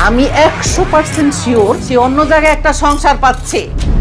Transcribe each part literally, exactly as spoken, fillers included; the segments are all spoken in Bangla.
আমি একশো পার্সেন্ট শিওর সে অন্য জায়গায় একটা সংসার পাচ্ছে।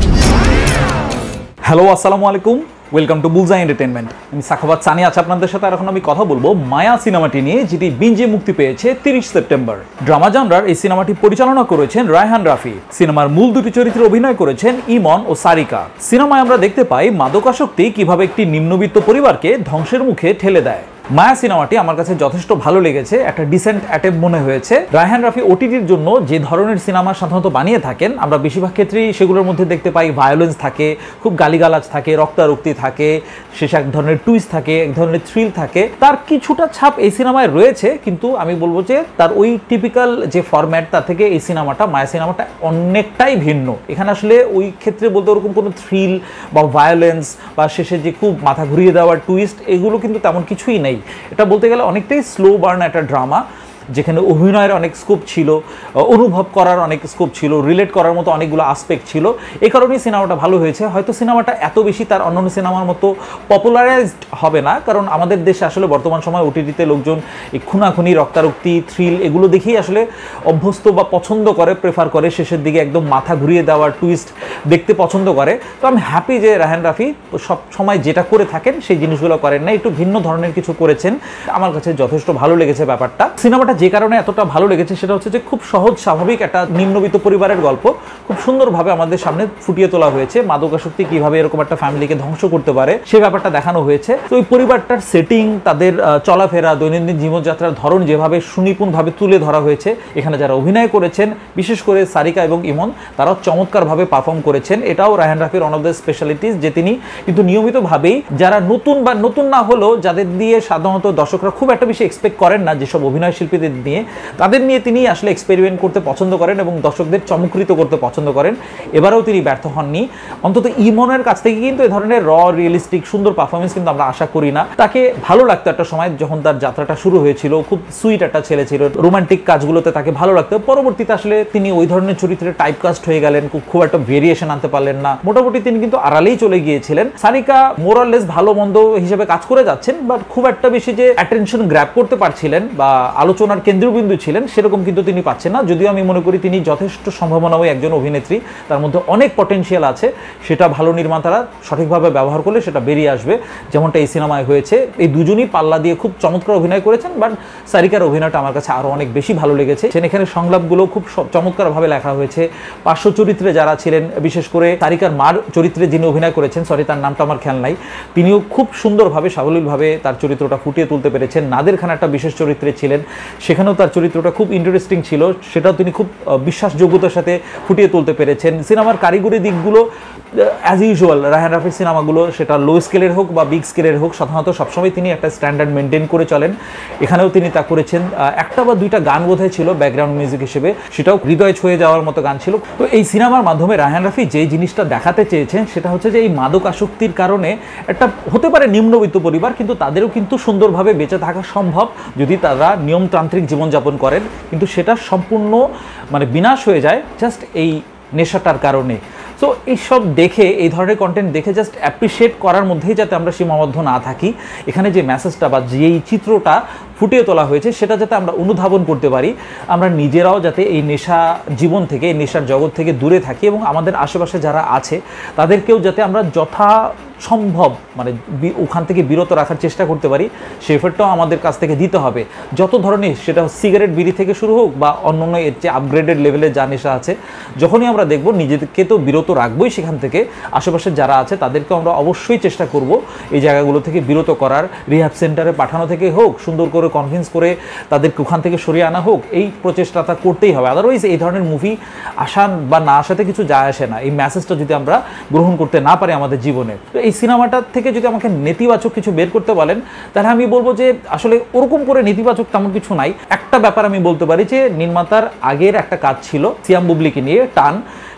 হ্যালো, আসসালামু আলাইকুম, ওয়েলকাম টু বুলজাই এন্টারটেনমেন্ট। আমি সাখাওয়াত সানি আছি আপনাদের সাথে। আর এখন আমি কথা বলবো মায়া সিনেমাটি নিয়ে, যেটি বিঞ্জে মুক্তি পেয়েছে তিরিশ সেপ্টেম্বর। ড্রামা জনরার এই সিনেমাটি পরিচালনা করেছেন রায়হান রাফি। সিনেমার মূল দুটি চরিত্রে অভিনয় করেছেন ইমন ও সারিকা। সিনেমায় আমরা দেখতে পাই মাদকাসক্তি কিভাবে একটি নিম্নবিত্ত পরিবারকে ধ্বংসের মুখে ঠেলে দেয়। মায়া সিনেমাটি আমার কাছে যথেষ্ট ভালো লেগেছে, একটা ডিসেন্ট অ্যাটেম্প মনে হয়েছে। রায়হান রাফি ওটিটির জন্য যে ধরনের সিনেমা সাধারণত বানিয়ে থাকেন, আমরা বেশিরভাগ ক্ষেত্রেই সেগুলোর মধ্যে দেখতে পাই ভায়োলেন্স থাকে, খুব গালিগালাজ থাকে, রক্তারক্তি থাকে, শেষে এক ধরনের টুইস্ট থাকে, এক ধরনের থ্রিল থাকে। তার কিছুটা ছাপ এই সিনেমায় রয়েছে, কিন্তু আমি বলবো যে তার ওই টিপিক্যাল যে ফরম্যাট, তার থেকে এই সিনেমাটা, মায়া সিনেমাটা অনেকটাই ভিন্ন। এখানে আসলে ওই ক্ষেত্রে বলতে ওরকম কোনো থ্রিল বা ভায়োলেন্স বা শেষে যে খুব মাথা ঘুরিয়ে দেওয়ার টুইস্ট, এগুলো কিন্তু তেমন কিছুই নেই। এটা বলতে গেলে অনেকটাই স্লো বার্ন একটা ড্রামা, যেখানে অভিনয়ের অনেক স্কোপ ছিল, অনুভব করার অনেক স্কোপ ছিল, রিলেট করার মতো অনেকগুলো আসপেক্ট ছিল। এই কারণেই সিনেমাটা ভালো হয়েছে। হয়তো সিনেমাটা এত বেশি তার অন্যান্য সিনেমার মতো পপুলারাইজড হবে না, কারণ আমাদের দেশে আসলে বর্তমান সময় ওটিটিতে লোকজন এই খুনাখুনি, রক্তারক্তি, থ্রিল এগুলো দেখেই আসলে অভ্যস্ত বা পছন্দ করে, প্রেফার করে। শেষের দিকে একদম মাথা ঘুরিয়ে দেওয়ার টুইস্ট দেখতে পছন্দ করে। তো আমি হ্যাপি যে রায়হান রাফি সব সময় যেটা করে থাকেন সেই জিনিসগুলো করেন না, একটু ভিন্ন ধরনের কিছু করেছেন। আমার কাছে যথেষ্ট ভালো লেগেছে ব্যাপারটা। সিনেমাটা যে কারণে এতটা ভালো লেগেছে সেটা হচ্ছে যে খুব সহজ স্বাভাবিক একটা নিম্নবিত্ত পরিবারের গল্প খুব সুন্দরভাবে আমাদের সামনে ফুটিয়ে তোলা হয়েছে। মাদকাসক্তি কিভাবে এরকম একটা ফ্যামিলিকে ধ্বংস করতে পারে সেই ব্যাপারটা দেখানো হয়েছে। তো ওই পরিবারটার সেটিং, তাদের চলাফেরা, দৈনন্দিন জীবনযাত্রার ধরন যেভাবে সুনিপুণভাবে তুলে ধরা হয়েছে, এখানে যারা অভিনয় করেছেন, বিশেষ করে সারিকা এবং ইমন, তারাও চমৎকারভাবে পারফর্ম করেছেন। এটাও রায়হান রাফির ওয়ান অফ দ্য স্পেশালিটিস, যে তিনি কিন্তু নিয়মিতভাবেই যারা নতুন বা নতুন না হলেও যাদের দিয়ে সাধারণত দর্শকরা খুব একটা বেশি এক্সপেক্ট করেন না, যেসব অভিনয় শিল্পীদের নিয়ে, তাদের নিয়ে তিনি আসলে এক্সপেরিমেন্ট করতে পছন্দ করেন এবং দর্শকদের চমকৃত করতে পছন্দ করেন। এবারেও তিনি ব্যর্থ হননি। অন্তত ইমনের কাছ থেকে কিন্তু এ ধরনের র, রিয়েলিস্টিক, সুন্দর পারফরমেন্স কিন্তু আমরা আশা করি না। তাকে ভালো লাগতো একটা সময় যখন তার যাত্রাটা শুরু হয়েছিল, খুব সুইট একটা ছেলে ছিল, রোমান্টিক কাজগুলোতে তাকে ভালো লাগতো। পরবর্তীতে আসলে তিনি ওই ধরনের চরিত্রে টাইপ কাস্ট হয়ে গেলেন, খুব একটা ভেরিয়েশন আনতে পারলেন না। মোটামুটি তিনি কিন্তু আড়ালেই চলে গিয়েছিলেন। সারিকা মোরাললেস ভালো মন্দ হিসেবে কাজ করে যাচ্ছেন, বাট খুব একটা বেশি যে অ্যাটেনশন গ্র্যাব করতে পারছিলেন বা আলোচনার কেন্দ্রবিন্দু ছিলেন সেরকম কিন্তু তিনি পাচ্ছেন না। যদিও আমি মনে করি তিনি যথেষ্ট সম্ভাবনাময় একজন অভিনেত্রী, তার মধ্যে অনেক পটেনশিয়াল আছে। সেটা ভালো নির্মাতারা সঠিকভাবে ব্যবহার করলে সেটা বেরিয়ে আসবে, যেমনটা এই সিনেমায় হয়েছে। এই দুজনই পাল্লা দিয়ে খুব চমৎকার অভিনয় করেছেন, বাট সারিকার অভিনয়টা আমার কাছে আরও অনেক বেশি ভালো লেগেছে। এখানে সংলাপগুলো খুব চমৎকারভাবে লেখা হয়েছে। পার্শ্ব চরিত্রে যারা ছিলেন, বিশেষ করে সারিকার মার চরিত্রে যিনি অভিনয় করেছেন, সরি তার নামটা আমার খেয়াল নাই, তিনিও খুব সুন্দরভাবে সাবলীলভাবে তার চরিত্রটা ফুটিয়ে তুলতে পেরেছেন। নাদের খান একটা বিশেষ চরিত্রে ছিলেন, সেখানেও তার চরিত্রটা খুব ইন্টারেস্টিং ছিল, সেটাও তিনি খুব বিশ্বাসযোগ্যতার সাথে ফুটিয়ে তুলতে পেরেছেন। সিনেমার কারিগরি দিকগুলো অ্যাজ ইউজুয়াল রায়হান রাফির সিনেমাগুলো, সেটা লো স্কেলের হোক বা বিগ স্কেলের হোক, সাধারণত সবসময় তিনি একটা স্ট্যান্ডার্ড মেনটেন করে চলেন। এখানেও তিনি তা করেছেন। একটা বা দুইটা গান বোধহয় ছিল ব্যাকগ্রাউন্ড মিউজিক হিসেবে, সেটাও হৃদয় ছুঁয়ে যাওয়ার মতো গান ছিল। তো এই সিনেমার মাধ্যমে রায়হান রাফি যে জিনিসটা দেখাতে চেয়েছেন সেটা হচ্ছে যে এই মাদক আসক্তির কারণে একটা হতে পারে নিম্নবিত্ত পরিবার, কিন্তু তাদেরও কিন্তু সুন্দরভাবে বেঁচে থাকা সম্ভব যদি তারা নিয়মতান্ত্রিক জীবনযাপন করেন, কিন্তু সেটা সম্পূর্ণ মানে বিনাশ হয়ে যায় জাস্ট এই নেশাটার কারণে। সো এইসব দেখে, এই ধরনের কন্টেন্ট দেখে জাস্ট অ্যাপ্রিসিয়েট করার মধ্যেই যাতে আমরা সীমাবদ্ধ না থাকি, এখানে যে মেসেজটা বা যেই চিত্রটা ফুটিয়ে তোলা হয়েছে সেটা যাতে আমরা অনুধাবন করতে পারি, আমরা নিজেরাও যাতে এই নেশা জীবন থেকে, এই নেশার জগৎ থেকে দূরে থাকি এবং আমাদের আশেপাশে যারা আছে তাদেরকেও যাতে আমরা যথা সম্ভব মানে ওখান থেকে বিরত রাখার চেষ্টা করতে পারি, সে এফর্টটাও আমাদের কাছ থেকে দিতে হবে। যত ধরনের, সেটা সিগারেট, বিড়ি থেকে শুরু হোক বা অন্যান্য এর যে আপগ্রেডেড লেভেলের যা নেশা আছে, যখনই আমরা দেখব নিজেদেরকে তো বিরত রাখবোই, সেখান থেকে আশেপাশে যারা আছে তাদেরকেও আমরা অবশ্যই চেষ্টা করব এই জায়গাগুলো থেকে বিরত করার। রিহ্যাব সেন্টারে পাঠানো থেকে হোক, সুন্দর করে কনভিন্স করে তাদেরকে ওখান থেকে সরিয়ে আনা হোক, এই প্রচেষ্টাটা করতেই হবে। আদারওয়াইজ এই ধরনের মুভি আসা বা না আসাতে কিছু যায় আসে না, এই মেসেজটা যদি আমরা গ্রহণ করতে না পারি আমাদের জীবনে। তো এই সিনেমাটা থেকে যদি আমাকে নেতিবাচক কিছু বের করতে বলেন, তাহলে আমি বলবো যে আসলে ওরকম করে নেতিবাচক তেমন কিছু নাই। একটা ব্যাপার আমি বলতে পারি যে নির্মাতার আগের একটা কাজ ছিল সিয়াম বুবলিকে নিয়ে, টান,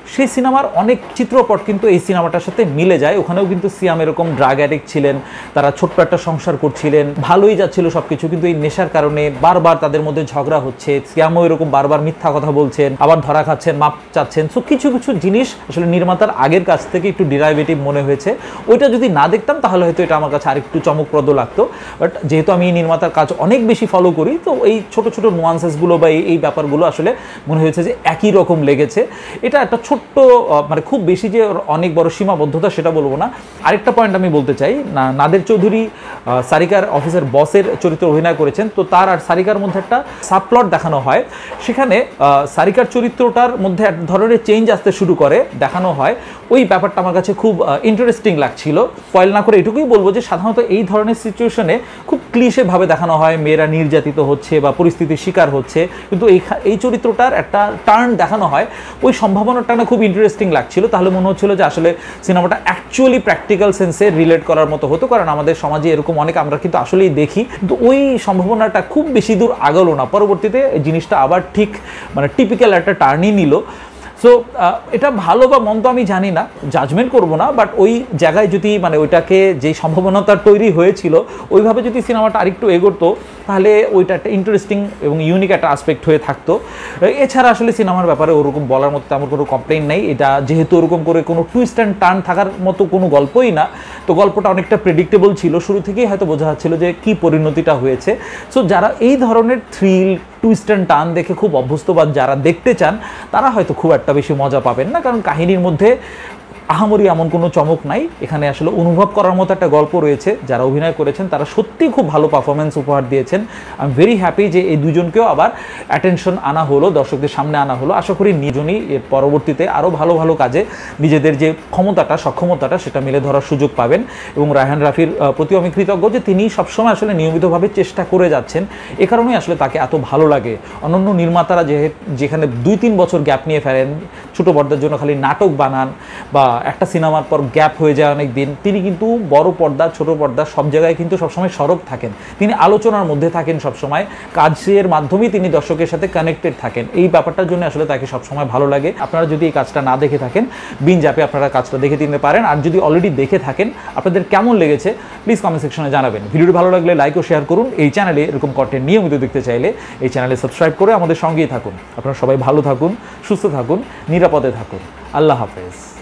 সেই সিনেমার অনেক চিত্রপট কিন্তু এই সিনেমাটার সাথে মিলে যায়। ওখানেও কিন্তু সিয়াম এরকম ড্রাগ অ্যাডিক্ট ছিলেন, তারা ছোট্ট একটা সংসার করছিলেন, ভালোই যাচ্ছিল সব কিছু, কিন্তু এই নেশার কারণে বারবার তাদের মধ্যে ঝগড়া হচ্ছে। সিয়ামও এরকম বারবার মিথ্যা কথা বলছেন, আবার ধরা খাচ্ছেন, মাপ চাচ্ছেন। সো কিছু কিছু জিনিস আসলে নির্মাতার আগের কাছ থেকে একটু ডিরাইভেটিভ মনে হয়েছে। ওইটা যদি না দেখতাম তাহলে হয়তো এটা আমার কাছে আরেকটু চমকপ্রদ লাগতো। বাট যেহেতু আমি এই নির্মাতার কাজ অনেক বেশি ফলো করি, তো এই ছোট ছোট নুয়ান্সেসগুলো বা এই ব্যাপারগুলো আসলে মনে হয়েছে যে একই রকম লেগেছে। এটা একটা ছোট্ট, মানে খুব বেশি যে অনেক বড় সীমাবদ্ধতা সেটা বলবো না। আরেকটা পয়েন্ট আমি বলতে চাই, না নাদের চৌধুরী সারিকার অফিসের বসের চরিত্রে অভিনয় করেছেন, তো তার আর সারিকার মধ্যে একটা সাবপ্লট দেখানো হয়। সেখানে সারিকার চরিত্রটার মধ্যে এক ধরনের চেঞ্জ আসতে শুরু করে, দেখানো হয়। ওই ব্যাপারটা আমার কাছে খুব ইন্টারেস্টিং লাগছিল। স্পয়েল না করে এটুকুই বলবো যে সাধারণত এই ধরনের সিচুয়েশনে খুব ক্লিশেভাবে দেখানো হয় মেয়েরা নির্যাতিত হচ্ছে বা পরিস্থিতির শিকার হচ্ছে, কিন্তু এই এই চরিত্রটার একটা টার্ন দেখানো হয়। ওই সম্ভাবনাটা না খুব ইন্টারেস্টিং লাগছিল। তাহলে মনে হচ্ছিল যে আসলে সিনেমাটা অ্যাকচুয়ালি প্র্যাকটিক্যাল সেন্সে রিলেট করার মতো হতো, কারণ আমাদের সমাজে এরকম অনেক আমরা কিন্তু আসলেই দেখি। কিন্তু ওই সম্ভাবনাটা খুব বেশি দূর আগালো না, পরবর্তীতে এই জিনিসটা আবার ঠিক মানে টিপিক্যাল একটা টার্নই নিল। সো এটা ভালো বা মন্দ আমি জানি না, জাজমেন্ট করব না, বাট ওই জায়গায় যদি মানে ওইটাকে যে সম্ভাবনাটা তৈরি হয়েছিল ওইভাবে যদি সিনেমাটা আরেকটু এগোতো তাহলে ওইটা একটা ইন্টারেস্টিং এবং ইউনিক একটা আসপেক্ট হয়ে থাকতো। এছাড়া আসলে সিনেমার ব্যাপারে ওরকম বলার মতো তেমন কোনো কমপ্লেইন নেই। এটা যেহেতু ওরকম করে কোনো টুইস্ট অ্যান্ড টার্ন থাকার মতো কোনো গল্পই না, তো গল্পটা অনেকটা প্রেডিক্টেবল ছিল। শুরু থেকেই হয়তো বোঝা যাচ্ছিল যে কী পরিণতিটা হয়েছে। সো যারা এই ধরনের থ্রিল, টুইস্ট অ্যান্ড টার্ন দেখে খুব অভ্যস্ত বা যারা দেখতে চান তারা হয়তো খুব একটা বেশি মজা পাবেন না, কারণ কাহিনীর মধ্যে আহামরি এমন কোনো চমক নাই। এখানে আসলে অনুভব করার মতো একটা গল্প রয়েছে। যারা অভিনয় করেছেন তারা সত্যিই খুব ভালো পারফরমেন্স উপহার দিয়েছেন। আই এম ভেরি হ্যাপি যে এই দুজনকেও আবার অ্যাটেনশন আনা হলো, দর্শকদের সামনে আনা হলো। আশা করি নিজনই এর পরবর্তীতে আরও ভালো ভালো কাজে নিজেদের যে ক্ষমতাটা, সক্ষমতাটা সেটা মেলে ধরার সুযোগ পাবেন। এবং রায়হান রাফির প্রতি আমি কৃতজ্ঞ যে তিনি সবসময় আসলে নিয়মিতভাবে চেষ্টা করে যাচ্ছেন। এ কারণেই আসলে তাকে এত ভালো লাগে। অন্যান্য নির্মাতারা যে যেখানে দুই তিন বছর গ্যাপ নিয়ে ফেলেন, ছোটো পর্দার জন্য খালি নাটক বানান বা একটা সিনেমার পর গ্যাপ হয়ে যায় অনেক দিন, তিনি কিন্তু বড় পর্দা, ছোট পর্দা সব জায়গায় কিন্তু সবসময় সরব থাকেন। তিনি আলোচনার মধ্যে থাকেন সবসময়, কাজের মাধ্যমেই তিনি দর্শকের সাথে কানেক্টেড থাকেন। এই ব্যাপারটার জন্য আসলে তাকে সবসময় ভালো লাগে। আপনারা যদি এই কাজটা না দেখে থাকেন, বিঞ্জ অ্যাপে আপনারা কাজটা দেখে দিতে পারেন। আর যদি অলরেডি দেখে থাকেন, আপনাদের কেমন লেগেছে প্লিজ কমেন্ট সেকশনে জানাবেন। ভিডিওটি ভালো লাগলে লাইক ও শেয়ার করুন। এই চ্যানেলে এরকম কন্টেন্ট নিয়মিত দেখতে চাইলে এই চ্যানেলে সাবস্ক্রাইব করে আমাদের সঙ্গেই থাকুন। আপনারা সবাই ভালো থাকুন, সুস্থ থাকুন, নিরাপদে থাকুন। আল্লাহ হাফেজ।